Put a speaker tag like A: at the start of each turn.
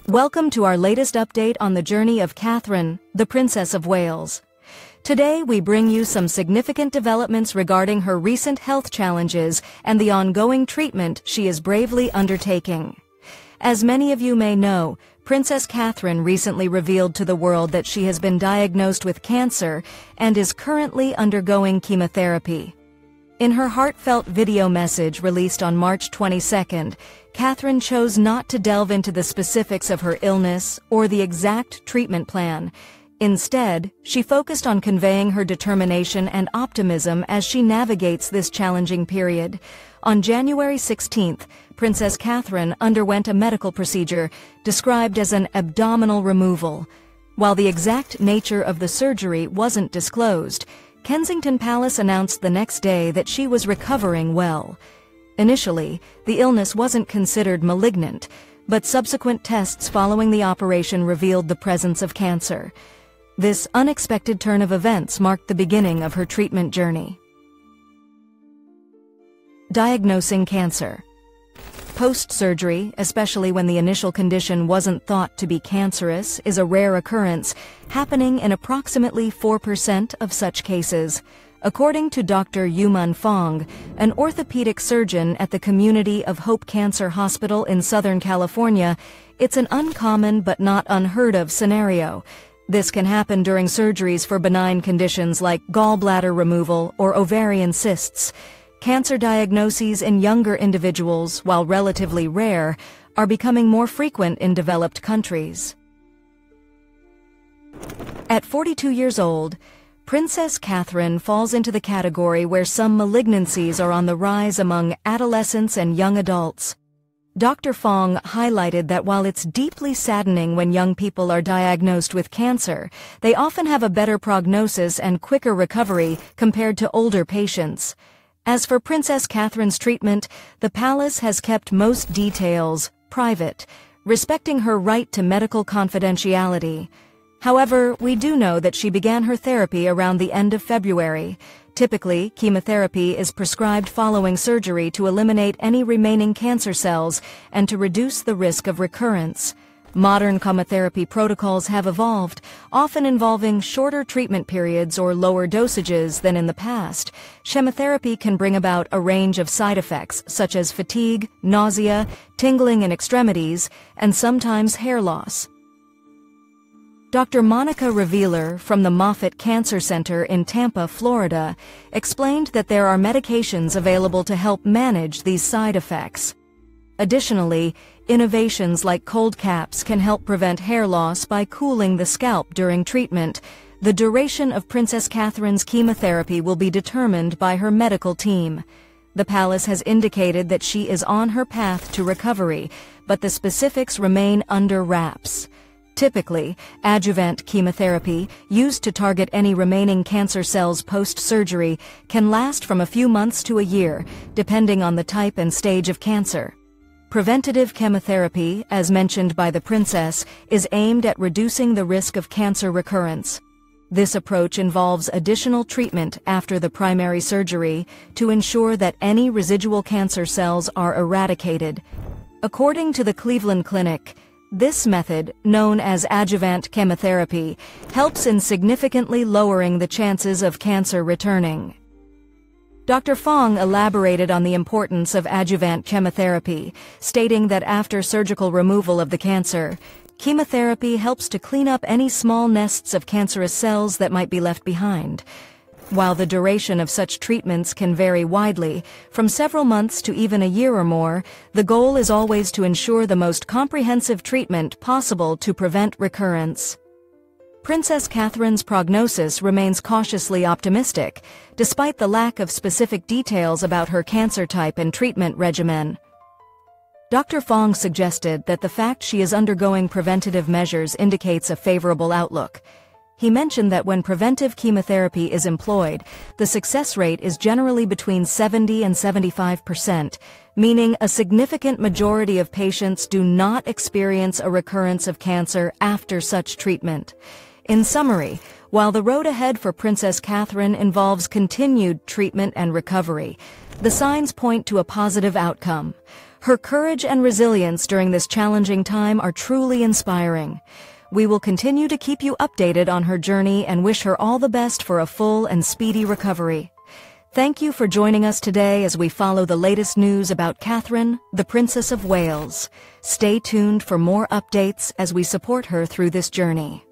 A: Welcome to our latest update on the journey of Catherine, the Princess of Wales. Today we bring you some significant developments regarding her recent health challenges and the ongoing treatment she is bravely undertaking. As many of you may know, Princess Catherine recently revealed to the world that she has been diagnosed with cancer and is currently undergoing chemotherapy. In her heartfelt video message released on March 22nd, Catherine chose not to delve into the specifics of her illness or the exact treatment plan. Instead, she focused on conveying her determination and optimism as she navigates this challenging period. On January 16th, Princess Catherine underwent a medical procedure described as an abdominal removal. While the exact nature of the surgery wasn't disclosed, Kensington Palace announced the next day that she was recovering well. Initially, the illness wasn't considered malignant, but subsequent tests following the operation revealed the presence of cancer. This unexpected turn of events marked the beginning of her treatment journey. Diagnosing cancer. Post-surgery, especially when the initial condition wasn't thought to be cancerous, is a rare occurrence, happening in approximately 4% of such cases. According to Dr. Yuman Fong, an orthopedic surgeon at the Community of Hope Cancer Hospital in Southern California, it's an uncommon but not unheard of scenario. This can happen during surgeries for benign conditions like gallbladder removal or ovarian cysts. Cancer diagnoses in younger individuals, while relatively rare, are becoming more frequent in developed countries. At 42 years old, Princess Catherine falls into the category where some malignancies are on the rise among adolescents and young adults. Dr. Fong highlighted that while it's deeply saddening when young people are diagnosed with cancer, they often have a better prognosis and quicker recovery compared to older patients. As for Princess Catherine's treatment, the palace has kept most details private, respecting her right to medical confidentiality. However, we do know that she began her therapy around the end of February. Typically, chemotherapy is prescribed following surgery to eliminate any remaining cancer cells and to reduce the risk of recurrence. Modern chemotherapy protocols have evolved, often involving shorter treatment periods or lower dosages than in the past. Chemotherapy can bring about a range of side effects, such as fatigue, nausea, tingling in extremities, and sometimes hair loss. Dr. Monica Revealer from the Moffitt Cancer Center in Tampa, Florida, explained that there are medications available to help manage these side effects. Additionally, innovations like cold caps can help prevent hair loss by cooling the scalp during treatment. The duration of Princess Catherine's chemotherapy will be determined by her medical team. The palace has indicated that she is on her path to recovery, but the specifics remain under wraps. Typically, adjuvant chemotherapy, used to target any remaining cancer cells post-surgery, can last from a few months to a year, depending on the type and stage of cancer. Preventative chemotherapy, as mentioned by the princess, is aimed at reducing the risk of cancer recurrence. This approach involves additional treatment after the primary surgery to ensure that any residual cancer cells are eradicated. According to the Cleveland Clinic, this method, known as adjuvant chemotherapy, helps in significantly lowering the chances of cancer returning. Dr. Fong elaborated on the importance of adjuvant chemotherapy, stating that after surgical removal of the cancer, chemotherapy helps to clean up any small nests of cancerous cells that might be left behind. While the duration of such treatments can vary widely, from several months to even a year or more, the goal is always to ensure the most comprehensive treatment possible to prevent recurrence. Princess Catherine's prognosis remains cautiously optimistic, despite the lack of specific details about her cancer type and treatment regimen. Dr. Fong suggested that the fact she is undergoing preventative measures indicates a favorable outlook. He mentioned that when preventive chemotherapy is employed, the success rate is generally between 70 and 75%, meaning a significant majority of patients do not experience a recurrence of cancer after such treatment. In summary, while the road ahead for Princess Catherine involves continued treatment and recovery, the signs point to a positive outcome. Her courage and resilience during this challenging time are truly inspiring. We will continue to keep you updated on her journey and wish her all the best for a full and speedy recovery. Thank you for joining us today as we follow the latest news about Catherine, the Princess of Wales. Stay tuned for more updates as we support her through this journey.